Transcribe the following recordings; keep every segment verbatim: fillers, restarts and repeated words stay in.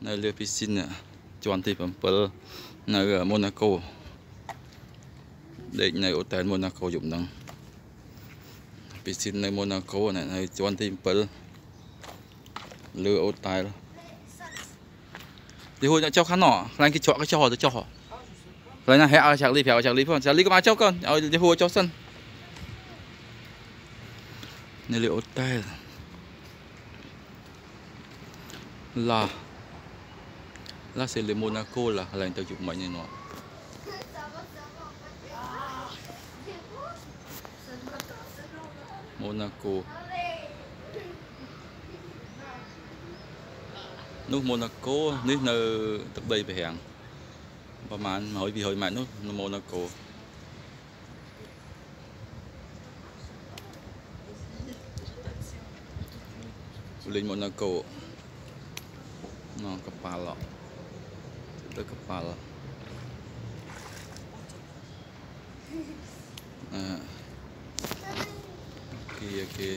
នៅលើពីស៊ីនជាន់ទីbảyនៅ Monaco ដេកនៅអូតែល Monaco យប់ហ្នឹងពីស៊ីននៅ Monaco នៅជាន់ទីbảyលើអូតែលđi hồi cho khán nọ lại cái chọn cái cho tôi cho họ lại là hẹo chạc ly hẹo chạc ly phải chạc ly có bao cháu con ở đi hồi cho sân này liệu tay là là sẽ lên Monaco là lại tao chụp mấy như nọ Monaco nước Monaco nước nơi tập đây về hàngประมาณhỏi vì hỏi mẹ nước Monaco lên Monaco nó kepala itu kepala ah oke oke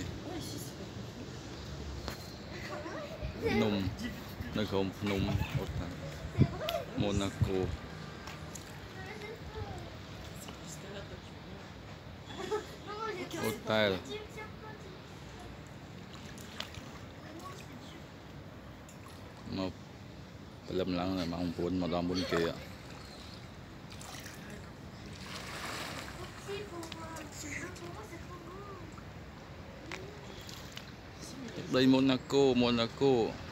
num nơi không num Monaco hotel một lâm lăng là mong muốn một đòn buôn kia đây Monaco Monaco